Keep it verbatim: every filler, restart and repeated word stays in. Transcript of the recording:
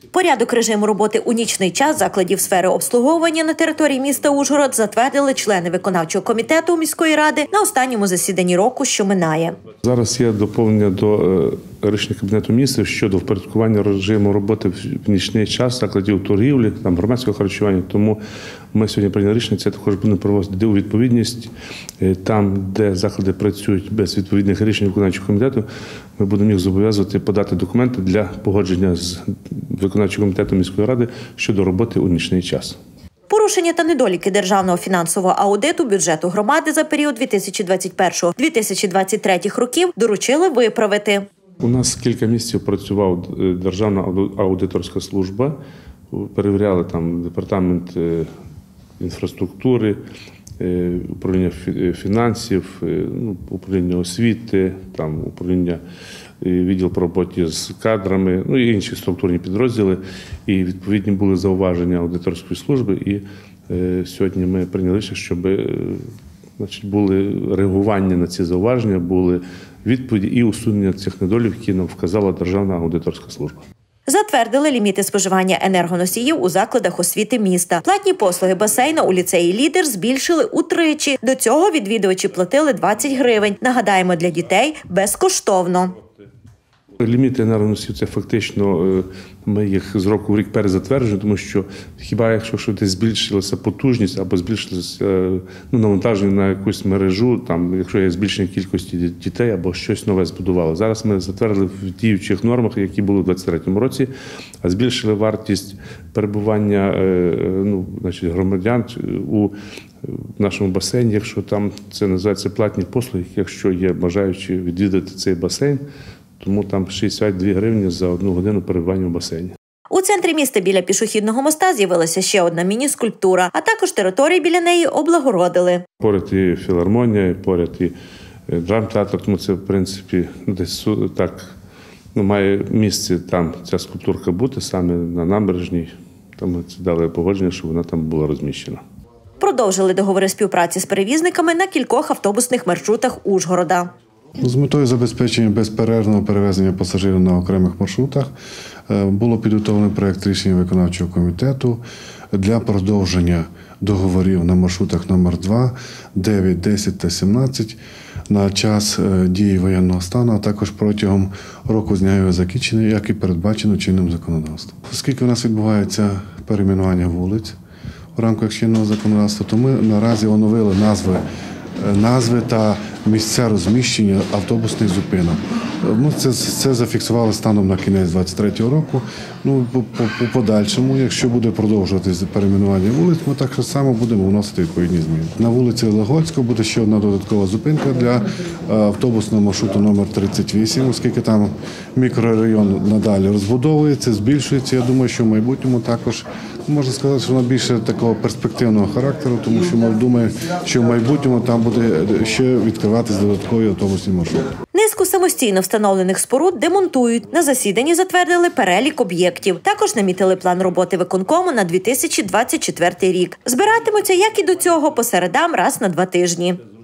Порядок режиму роботи у нічний час закладів сфери обслуговування на території міста Ужгород затвердили члени виконавчого комітету міської ради на останньому засіданні року, що минає. Зараз є доповнення до рішення Кабінету Міністрів щодо впорядкування режиму роботи в нічний час закладів торгівлі, там, громадського харчування. Тому ми сьогодні прийняли рішення, це також будемо приводити у відповідність. Там, де заклади працюють без відповідних рішень виконавчого комітету, ми будемо їх зобов'язувати подати документи для погодження з виконавчим комітетом міської ради щодо роботи у нічний час. Порушення та недоліки державного фінансового аудиту бюджету громади за період дві тисячі двадцять першого - дві тисячі двадцять третього років доручили виправити. У нас кілька місяців працювала Державна аудиторська служба, перевіряли там департамент інфраструктури, управління фінансів, управління освіти, там управління відділ по роботі з кадрами, ну і інші структурні підрозділи. І відповідні були зауваження аудиторської служби. І е, сьогодні ми прийняли, щоб е, значить, були реагування на ці зауваження, були відповіді і усунення цих недоліків, які нам вказала Державна аудиторська служба. Затвердили ліміти споживання енергоносіїв у закладах освіти міста. Платні послуги басейну у ліцеї «Лідер» збільшили утричі. До цього відвідувачі платили двадцять гривень. Нагадаємо, для дітей – безкоштовно. Ліміти енергоносіїв – це фактично ми їх з року в рік перезатверджуємо, тому що хіба якщо що десь збільшилася потужність або збільшилося ну, навантаження на якусь мережу, там, якщо є збільшення кількості дітей або щось нове збудувало. Зараз ми затвердили в діючих нормах, які були в двадцять третьому році, а збільшили вартість перебування ну, значить, громадян у нашому басейні, якщо там це називається платні послуги, якщо є бажаючі відвідати цей басейн, тому там шістдесят дві гривні за одну годину перебування в басейні. У центрі міста біля пішохідного моста з'явилася ще одна міні-скульптура, а також території біля неї облагородили. Поряд і філармонія, і поряд і драмтеатр, тому це, в принципі, десь так, ну, має місце там ця скульптурка бути, саме на набережній. Там ми це дали погодження, щоб вона там була розміщена. Продовжили договори співпраці з перевізниками на кількох автобусних маршрутах Ужгорода. З метою забезпечення безперервного перевезення пасажирів на окремих маршрутах було підготовлений проєкт рішення виконавчого комітету для продовження договорів на маршрутах номер два, дев'ять, десять та сімнадцять на час дії воєнного стану, а також протягом року з дня його закінчення, як і передбачено чинним законодавством. Оскільки у нас відбувається перейменування вулиць у рамках чинного законодавства, то ми наразі оновили назви назви та місця розміщення автобусних зупинок. Ми це, це зафіксували станом на кінець двадцять третього року. Ну, по, по, по подальшому, якщо буде продовжуватися перейменування вулиць, ми так само будемо вносити відповідні зміни. На вулиці Легольського буде ще одна додаткова зупинка для автобусного маршруту номер тридцять вісім, оскільки там мікрорайон надалі розбудовується, збільшується. Я думаю, що в майбутньому також можна сказати, що вона більше такого перспективного характеру, тому що ми думаємо, що в майбутньому там буде ще відкриватися додаткові автобусні маршрути. Низку самостійно встановлених споруд демонтують. На засіданні затвердили перелік об'єктів. Також намітили план роботи виконкому на дві тисячі двадцять четвертий рік. Збиратимуться, як і до цього, по середам раз на два тижні.